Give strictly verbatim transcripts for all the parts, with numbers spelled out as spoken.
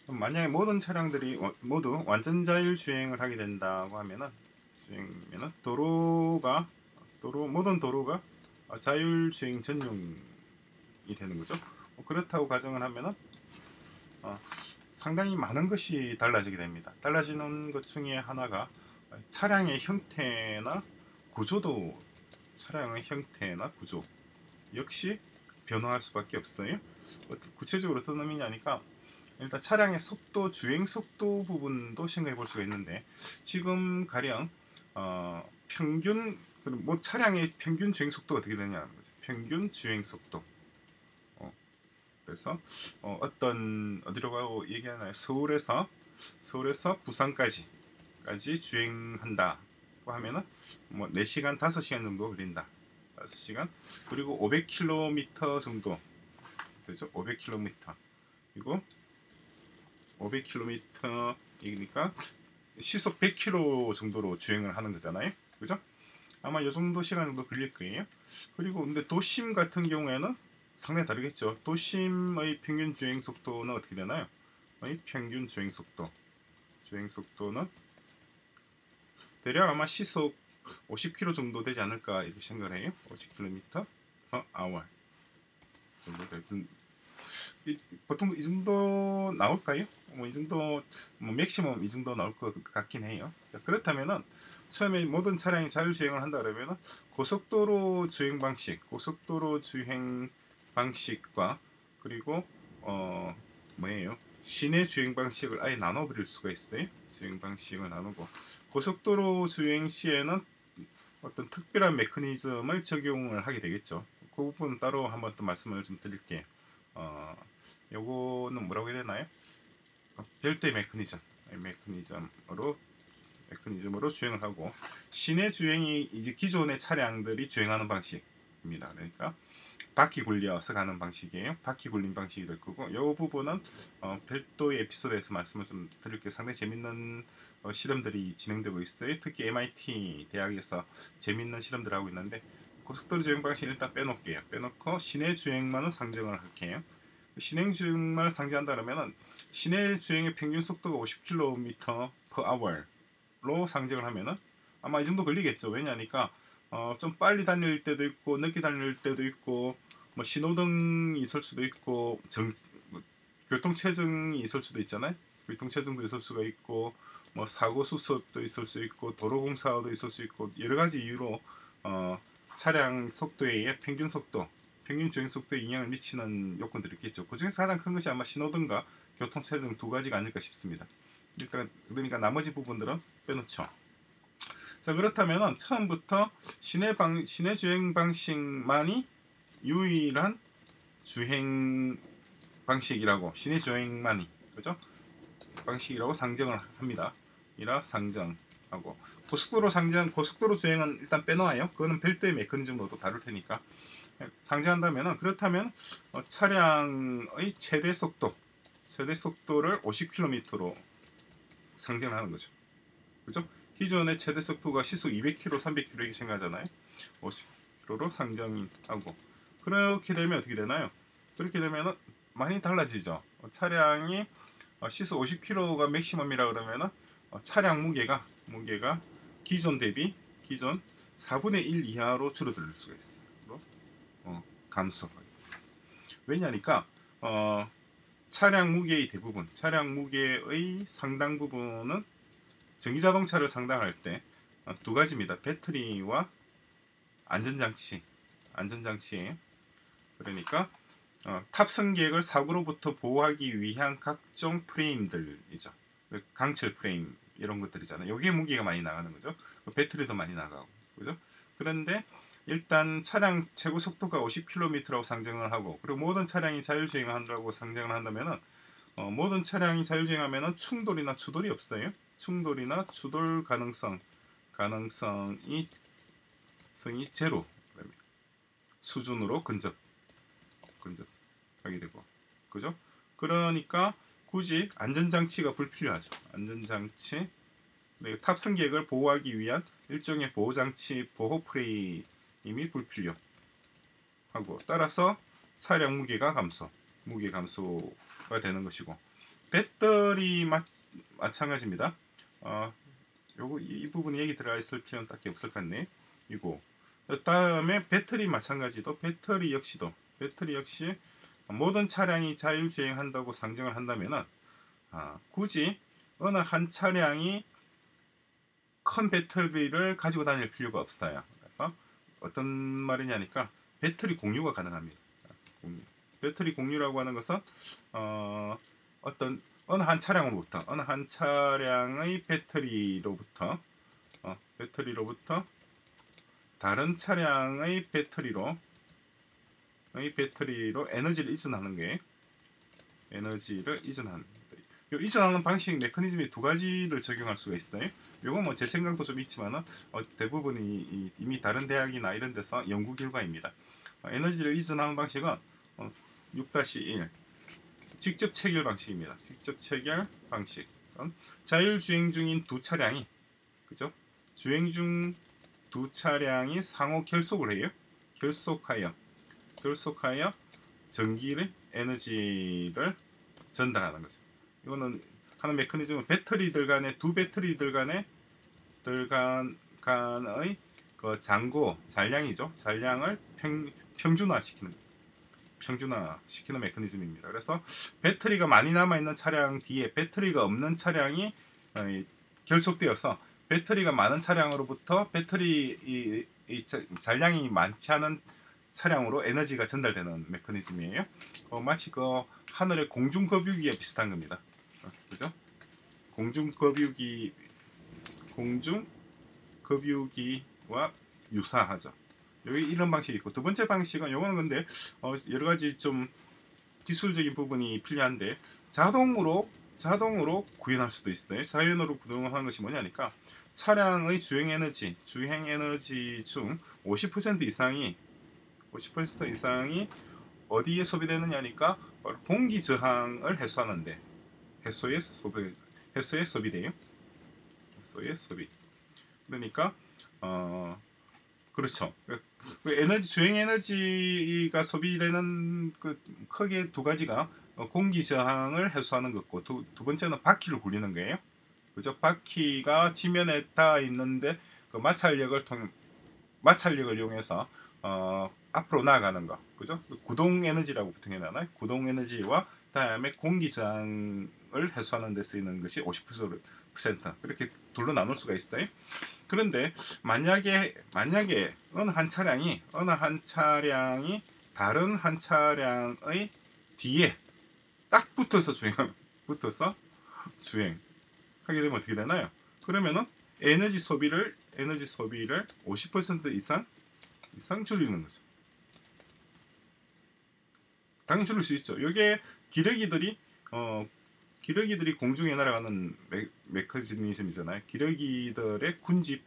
만약에 모든 차량들이 모두 완전 자율 주행을 하게 된다고 하면은 주행면은 도로가 도로 모든 도로가 자율 주행 전용이 되는 거죠. 그렇다고 가정을 하면은 어, 상당히 많은 것이 달라지게 됩니다. 달라지는 것 중에 하나가 차량의 형태나 구조도 차량의 형태나 구조 역시 변화할 수밖에 없어요. 구체적으로 어떤 의미냐니까 일단 차량의 속도, 주행 속도 부분도 생각해 볼 수가 있는데 지금 가령 어, 평균 뭐 차량의 평균 주행 속도가 어떻게 되냐는 거죠. 평균 주행 속도. 어, 그래서 어, 어떤 어디로 가고 얘기하나요? 서울에서 서울에서 부산까지 까지 주행한다고 하면은 뭐 네 시간, 다섯 시간 정도 걸린다. 다섯 시간. 그리고 오백 킬로미터 정도. 그죠? 오백 킬로미터. 그리고 오백 킬로미터이니까 시속 백 킬로미터 정도로 주행을 하는 거잖아요. 그죠? 아마 이 정도 시간 정도 걸릴 거예요. 그리고 근데 도심 같은 경우에는 상당히 다르겠죠. 도심의 평균 주행 속도는 어떻게 되나요? 의 평균 주행 속도. 주행 속도는 대략 아마 시속 오십 킬로미터 정도 되지 않을까 이렇게 생각을 해요. 오십 킬로미터 per hour 정도 될 보통 이 정도 나올까요? 뭐 이 정도 뭐 맥시멈 이 정도 나올 것 같긴 해요. 그렇다면은 처음에 모든 차량이 자율주행을 한다 그러면은 고속도로 주행 방식, 고속도로 주행 방식과 그리고 어 뭐예요? 시내 주행 방식을 아예 나눠버릴 수가 있어요. 주행 방식을 나누고 고속도로 주행 시에는 어떤 특별한 메커니즘을 적용을 하게 되겠죠. 그 부분 따로 한번 또 말씀을 좀 드릴게요. 어, 요거는 뭐라고 해야 되나요? 별도의 메커니즘, 메커니즘으로 메커니즘으로 주행을 하고 시내 주행이 이제 기존의 차량들이 주행하는 방식입니다. 그러니까 바퀴 굴려서 가는 방식이에요. 바퀴 굴림 방식이 될 거고 이 부분은 어, 별도의 에피소드에서 말씀을 좀 드릴게요. 상당히 재밌는 어, 실험들이 진행되고 있어요. 특히 엠아이티 대학에서 재밌는 실험들을 하고 있는데 고속도로 주행 방식 일단 빼놓을게요. 빼놓고 시내 주행만은 상정을 할게요. 시내 주행만을 상정한다면 시내 주행의 평균 속도가 오십 킬로미터 per hour로 상정을 하면은 아마 이 정도 걸리겠죠. 왜냐니까 어, 좀 빨리 달릴 때도 있고 늦게 달릴 때도 있고 뭐 신호등이 있을 수도 있고 정, 뭐, 교통체증이 있을 수도 있잖아요. 교통체증도 있을 수가 있고 뭐 사고 수습도 있을 수 있고 도로공사도 있을 수 있고 여러 가지 이유로 어, 차량 속도의 평균 속도, 평균 주행 속도에 영향을 미치는 요건들이 있겠죠. 그 중에서 가장 큰 것이 아마 신호등과 교통체증 두 가지가 아닐까 싶습니다. 일단 그러니까 나머지 부분들은 빼놓죠. 자 그렇다면 처음부터 시내 방 시내 주행 방식만이 유일한 주행 방식이라고 시내 주행만이 그죠? 방식이라고 상정을 합니다. 이라 상정하고 고속도로 상정 고속도로 주행은 일단 빼놓아요. 그거는 별도의 메커니즘으로도 다룰 테니까 상정한다면 그렇다면 어, 차량의 최대 속도 최대 속도를 오십 킬로미터로 상정하는 거죠. 그죠? 기존의 최대 속도가 시속 이백 킬로미터, 삼백 킬로미터 이렇게 생각하잖아요. 오십 킬로미터로 상정하고 그렇게 되면 어떻게 되나요? 그렇게 되면 많이 달라지죠. 차량이 시속 오십 킬로미터가 맥시멈이라 그러면 차량 무게가 무게가 기존 대비 기존 사분의 일 이하로 줄어들 수가 있어요. 어, 감소. 왜냐니까 어, 차량 무게의 대부분, 차량 무게의 상당 부분은 전기자동차를 상당할 때 두 가지입니다. 배터리와 안전장치, 안전장치예요. 그러니까 어, 탑승객을 사고로부터 보호하기 위한 각종 프레임들이죠. 강철 프레임 이런 것들이잖아요. 여기에 무게가 많이 나가는 거죠. 배터리도 많이 나가고, 그죠? 그런데 일단 차량 최고 속도가 오십 킬로미터라고 상정을 하고, 그리고 모든 차량이 자율주행한다고 상정을 한다면은 어, 모든 차량이 자율주행하면은 충돌이나 추돌이 없어요. 충돌이나 추돌 가능성 가능성이 성이 제로 수준으로 근접 근접하게 되고 그죠? 그러니까 굳이 안전장치가 불필요하죠. 안전장치 탑승객을 보호하기 위한 일종의 보호장치 보호 프레임이 불필요하고 따라서 차량 무게가 감소 무게 감소가 되는 것이고 배터리 마, 마찬가지입니다. 어, 요거 이, 이 부분 얘기 들어가 있을 필요는 딱히 없을 것 같네. 이거 그다음에 배터리 마찬가지도 배터리 역시도 배터리 역시 모든 차량이 자율주행한다고 상정을 한다면은 아, 굳이 어느 한 차량이 큰 배터리를 가지고 다닐 필요가 없어요. 그래서 어떤 말이냐니까 배터리 공유가 가능합니다. 공유. 배터리 공유라고 하는 것은 어, 어떤 어느 한 차량으로부터 어느 한 차량의 배터리로부터 어, 배터리로부터 다른 차량의 배터리로 의 배터리로 에너지를 이전하는 게 에너지를 이전하는 요 이전하는 방식 메커니즘이 두 가지를 적용할 수가 있어요. 요건 뭐 제 생각도 좀 있지만은 어, 대부분이 이미 다른 대학이나 이런 데서 연구 결과입니다. 어, 에너지를 이전하는 방식은 어, 육 일 직접 체결 방식입니다. 직접 체결 방식. 자율주행 중인 두 차량이 그죠? 주행 중 두 차량이 상호 결속을 해요. 결속하여 결속하여 전기를 에너지를 전달하는 거죠. 이거는 하는 메커니즘은 배터리들 간의 두 배터리들 간의 들 간, 간의 그 잔고 잔량이죠. 잔량을 평, 평준화시키는 평준화시키는 메커니즘입니다. 그래서 배터리가 많이 남아 있는 차량 뒤에 배터리가 없는 차량이 결속되어서 배터리가 많은 차량으로부터 배터리 이, 이 잔량이 많지 않은 차량으로 에너지가 전달되는 메커니즘이에요. 어, 마치 그 하늘의 공중급유기에 비슷한 겁니다. 어, 그죠? 공중급유기 공중급유기와 유사하죠. 여기 이런 방식이 있고 두 번째 방식은 요거는 근데 어, 여러 가지 좀 기술적인 부분이 필요한데 자동으로 자동으로 구현할 수도 있어요. 자연으로 구현하는 것이 뭐냐니까 차량의 주행 에너지 주행 에너지 중 오십 퍼센트 이상이 오십 퍼센트 이상이 어디에 소비되느냐니까 공기 저항을 해소하는데 해소에 소비 해소에 소비돼요. 해소에 소비. 그러니까 어 그렇죠. 그 에너지 주행 에너지가 소비되는 그 크게 두 가지가 공기 저항을 해소하는 것고 두, 두 번째는 바퀴를 굴리는 거예요. 그죠? 바퀴가 지면에 닿아 있는데 그 마찰력을 통 마찰력을 이용해서 어, 앞으로 나아가는 거, 그죠? 구동 에너지라고 보통 해나나요? 구동 에너지와 다음에 공기 저항을 해소하는 데 쓰이는 것이 오십 퍼센트 그렇게 둘로 나눌 수가 있어요. 그런데 만약에 만약에 어느 한 차량이 어느 한 차량이 다른 한 차량의 뒤에 딱 붙어서 주행 붙어서 주행하게 되면 어떻게 되나요? 그러면은 에너지 소비를 에너지 소비를 오십 퍼센트 이상 이상 줄이는 거죠. 당연히 줄일 수 있죠. 이게 기러기들이 어 기러기들이 공중에 날아가는 메, 메커니즘이잖아요. 기러기들의 군집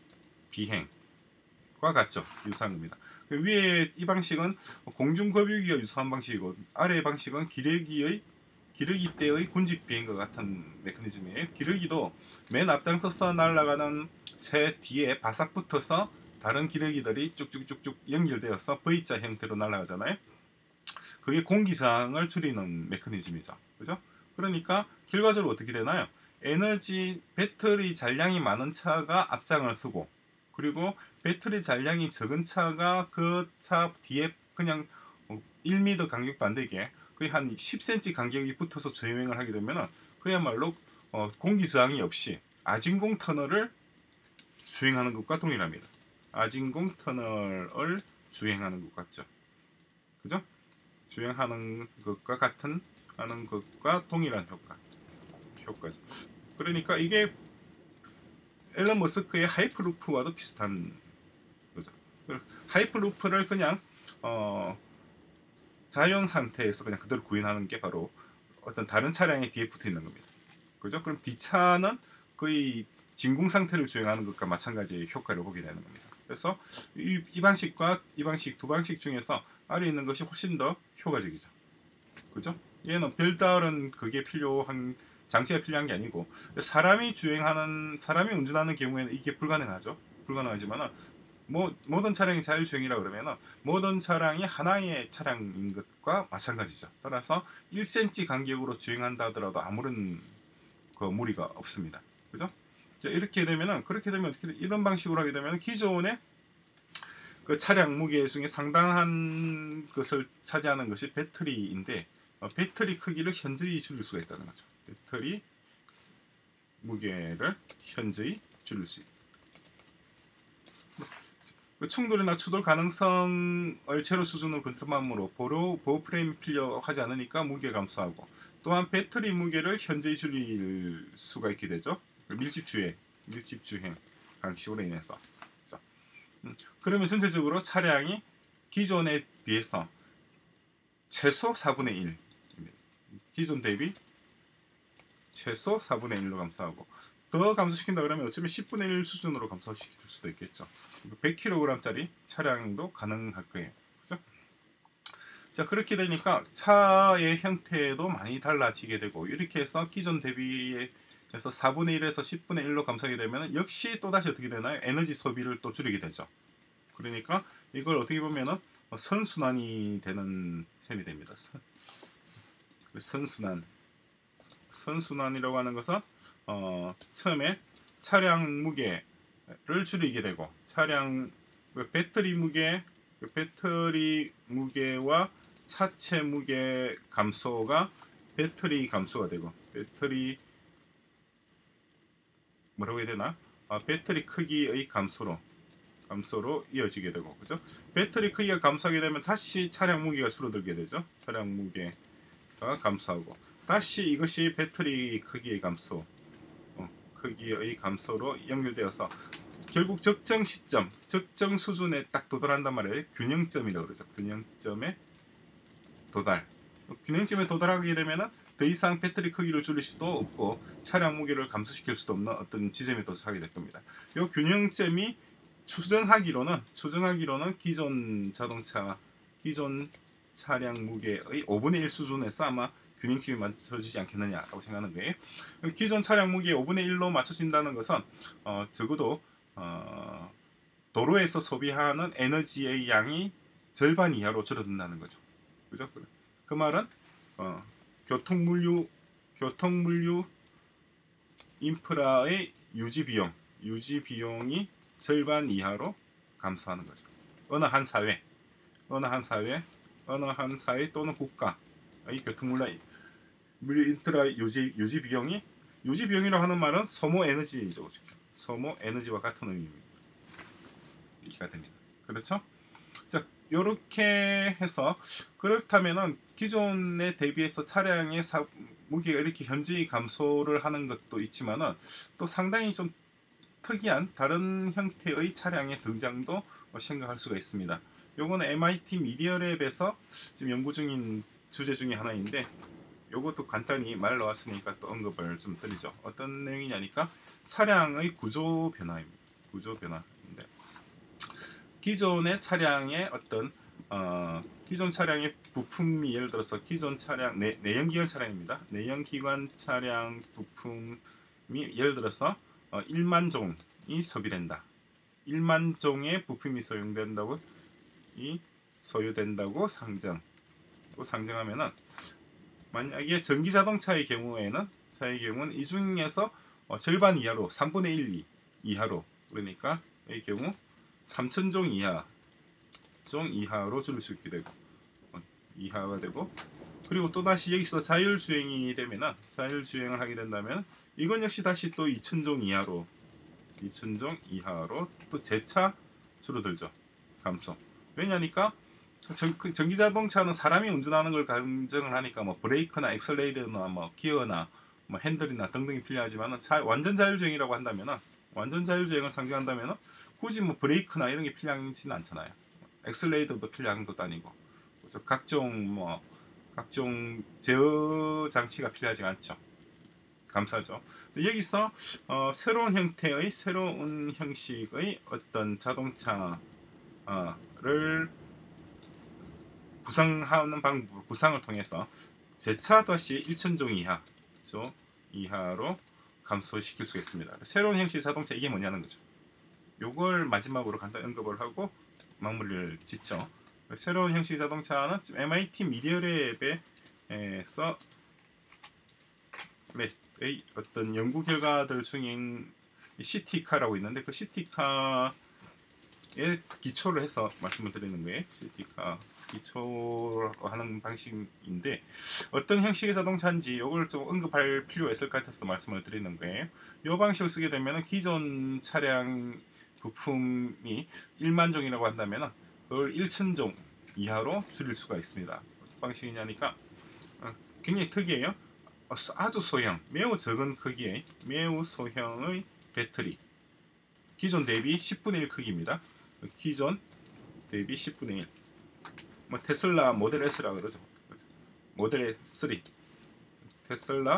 비행과 같죠. 유사한 겁니다. 위에 이 방식은 공중급유기와 유사한 방식이고 아래 방식은 기러기의 기러기 때의 군집 비행과 같은 메커니즘이에요. 기러기도 맨 앞장서서 날아가는 새 뒤에 바싹 붙어서 다른 기러기들이 쭉쭉쭉쭉 연결되어서 V자 형태로 날아가잖아요. 그게 공기 저항을 줄이는 메커니즘이죠. 그죠? 그러니까 결과적으로 어떻게 되나요? 에너지 배터리 잔량이 많은 차가 앞장을 서고 그리고 배터리 잔량이 적은 차가 그 차 뒤에 그냥 일 미터 간격도 안 되게 거의 한 십 센티미터 간격이 붙어서 주행을 하게 되면 그야말로 어, 공기 저항이 없이 아진공 터널을 주행하는 것과 동일합니다. 아진공 터널을 주행하는 것 같죠. 그죠? 주행하는 것과 같은 하는 것과 동일한 효과 효과죠. 그러니까 이게 앨런 머스크의 하이퍼루프와도 비슷한 거죠. 하이퍼루프를 그냥 어, 자연 상태에서 그냥 그대로 구현하는 게 바로 어떤 다른 차량의 뒤에 붙어 있는 겁니다. 그죠? 그럼 뒷차는 거의 진공 상태를 주행하는 것과 마찬가지의 효과를 보게 되는 겁니다. 그래서 이, 이 방식과 이 방식 두 방식 중에서 아래 있는 것이 훨씬 더 효과적이죠. 그죠? 얘는 별다른 그게 필요한 장치가 필요한 게 아니고 사람이 주행하는 사람이 운전하는 경우에는 이게 불가능하죠. 불가능하지만 모, 모든 차량이 자율주행이라 그러면은 모든 차량이 하나의 차량인 것과 마찬가지죠. 따라서 일 센티미터 간격으로 주행한다 하더라도 아무런 그 무리가 없습니다. 그죠? 자, 이렇게 되면은 그렇게 되면 어떻게 돼? 이런 방식으로 하게 되면 기존의 그 차량 무게 중에 상당한 것을 차지하는 것이 배터리인데 어, 배터리 크기를 현저히 줄일 수가 있다는 거죠. 배터리 무게를 현저히 줄일 수 있다. 그 충돌이나 추돌 가능성을 제로 수준으로 근접함으로 보호, 보호 프레임이 필요하지 않으니까 무게 감소하고 또한 배터리 무게를 현저히 줄일 수가 있게 되죠. 밀집 주행, 밀집 주행 방식으로 인해서. 음, 그러면 전체적으로 차량이 기존에 비해서 최소 사분의 일, 기존 대비 최소 사분의 일로 감소하고 더 감소시킨다 그러면 어쩌면 십분의 일 수준으로 감소시킬 수도 있겠죠. 백 킬로그램짜리 차량도 가능할 거예요. 그죠? 자, 그렇게 되니까 차의 형태도 많이 달라지게 되고 이렇게 해서 기존 대비해서 사분의 일에서 십분의 일로 감소하게 되면 역시 또다시 어떻게 되나요? 에너지 소비를 또 줄이게 되죠. 그러니까 이걸 어떻게 보면은 선순환이 되는 셈이 됩니다. 선순환. 선순환이라고 하는 것은 어, 처음에 차량 무게를 줄이게 되고 차량 그 배터리 무게 그 배터리 무게와 차체 무게 감소가 배터리 감소가 되고 배터리 뭐라고 해야 되나? 아, 배터리 크기의 감소로 감소로 이어지게 되고 그죠? 배터리 크기가 감소하게 되면 다시 차량 무게가 줄어들게 되죠. 차량 무게가 감소하고 다시 이것이 배터리 크기의 감소 어, 크기의 감소로 연결되어서 결국 적정 시점, 적정 수준에 딱 도달한단 말이에요. 균형점이라고 그러죠. 균형점에 도달. 균형점에 도달하게 되면은 더 이상 배터리 크기를 줄일 수도 없고 차량 무게를 감소시킬 수도 없는 어떤 지점에 도착하게 될 겁니다. 이 균형점이 추정하기로는 추정하기로는 기존 자동차, 기존 차량 무게의 오분의 일 수준에서 아마 균형점이 맞춰지지 않겠느냐라고 생각하는 거예요. 기존 차량 무게 오분의 일로 맞춰진다는 것은 어, 적어도 어, 도로에서 소비하는 에너지의 양이 절반 이하로 줄어든다는 거죠. 그죠? 그 말은 어, 교통물류, 교통물류 인프라의 유지 비용, 유지 비용이 절반 이하로 감소하는 거죠. 어느 한 사회, 어느 한 사회, 어느 한 사회 또는 국가의 교통물류 인프라 유지 유지 비용이 유지 비용이라고 하는 말은 소모 에너지죠. 소모 에너지와 같은 의미입니다. 이해가 됩니다. 그렇죠? 자, 이렇게 해서 그렇다면은 기존에 대비해서 차량의 사, 무게가 이렇게 현저히 감소를 하는 것도 있지만은 또 상당히 좀 특이한 다른 형태의 차량의 등장도 생각할 수가 있습니다. 요거는 엠아이티 미디어랩에서 지금 연구 중인 주제 중에 하나인데 요것도 간단히 말 나왔으니까 또 언급을 좀 드리죠. 어떤 내용이냐니까 차량의 구조 변화입니다. 구조 변화인데 기존의 차량의 어떤 어, 기존 차량의 부품이 예를 들어서 기존 차량 내, 내연기관 차량입니다. 내연기관 차량 부품이 예를 들어서 어, 일만 종이 소비된다. 일만 종의 부품이 소용된다고 이 소유된다고 상정. 또 상정하면은 만약에 전기 자동차의 경우에는 차의 경우는 이 중에서 어, 절반 이하로 삼분의 일 이하로 그러니까 이 경우 삼천 종 이하 종 이하로 줄일 수 있게 되고 어, 이하가 되고 그리고 또 다시 여기서 자율주행이 되면은 자율주행을 하게 된다면 이건 역시 다시 또 이천 종 이하로 이천 종 이하로 또 재차 줄어들죠. 감소. 왜냐니까 전, 전기자동차는 사람이 운전하는 걸 가정을 하니까 뭐 브레이크나 엑셀레이터나 뭐 기어나 뭐 핸들이나 등등이 필요하지만은 자, 완전 자율주행이라고 한다면은 완전 자율주행을 상징한다면은 굳이 뭐 브레이크나 이런 게 필요하지는 않잖아요. 엑셀레이터도 필요한 것도 아니고 각종 뭐 각종 제어 장치가 필요하지 않죠. 감사하죠. 여기서 어, 새로운 형태의 새로운 형식의 어떤 자동차를 구상하는 방법, 구상을 통해서 재차 다시 일천 종 이하, 이하로 감소시킬 수 있습니다. 새로운 형식 자동차 이게 뭐냐는 거죠. 요걸 마지막으로 간단히 언급을 하고 마무리를 짓죠. 새로운 형식 자동차는 엠아이티 미디어랩에서 의 어떤 연구 결과들 중인 시티카라고 있는데 그 시티카에 기초를 해서 말씀을 드리는 거예요. 시티카 기초로 하는 방식인데 어떤 형식의 자동차인지 이걸 좀 언급할 필요가 있을 것 같아서 말씀을 드리는 거예요. 이 방식을 쓰게 되면 기존 차량 부품이 일만 종이라고 한다면 그걸 일천 종 이하로 줄일 수가 있습니다. 어떤 방식이냐니까 굉장히 특이해요. 아주 소형, 매우 적은 크기의 매우 소형의 배터리, 기존 대비 십분의 일 크기입니다. 기존 대비 십분의 일. 뭐 테슬라 모델 S라 그러죠. 모델 쓰리. 테슬라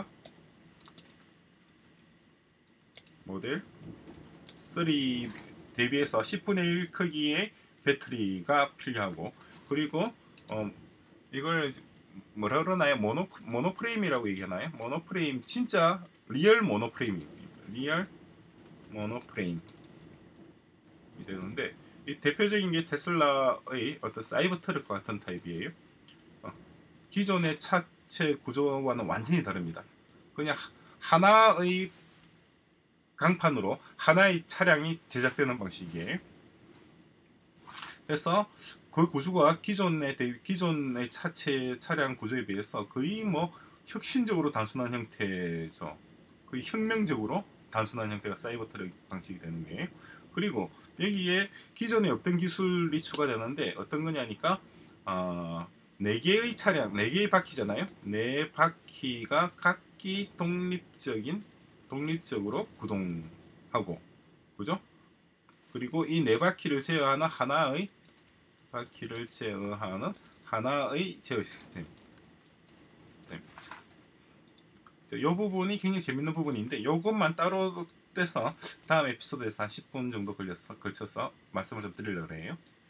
모델 쓰리 대비해서 십분의 일 크기의 배터리가 필요하고, 그리고 어, 이걸 뭐라 그러나요? 모노 모노프레임이라고 얘기하나요? 모노프레임, 진짜 리얼 모노프레임입니다. 리얼 모노프레임 이 되는데, 이 대표적인 게 테슬라의 어떤 사이버 트럭과 같은 타입이에요. 어, 기존의 차체 구조와는 완전히 다릅니다. 그냥 하나의 강판으로 하나의 차량이 제작되는 방식이에요. 그래서 그 구조가 기존의 기존의 차체 차량 구조에 비해서 거의 뭐 혁신적으로 단순한 형태죠. 거의 혁명적으로 단순한 형태가 사이버 트럭 방식이 되는 거예요. 그리고 여기에 기존에 없던 기술이 추가되는데 어떤 거냐니까 어, 네 개의 차량, 네 개의 바퀴잖아요. 네 바퀴가 각기 독립적인 독립적으로 구동하고, 그죠? 그리고 이 네 바퀴를 제어하는 하나의 바퀴를 제어하는 하나의 제어 시스템. 이 부분이 굉장히 재밌는 부분인데 이것만 따로 떼서 다음 에피소드에서 한 십 분 정도 걸려서 걸쳐서 말씀을 좀 드리려고 해요.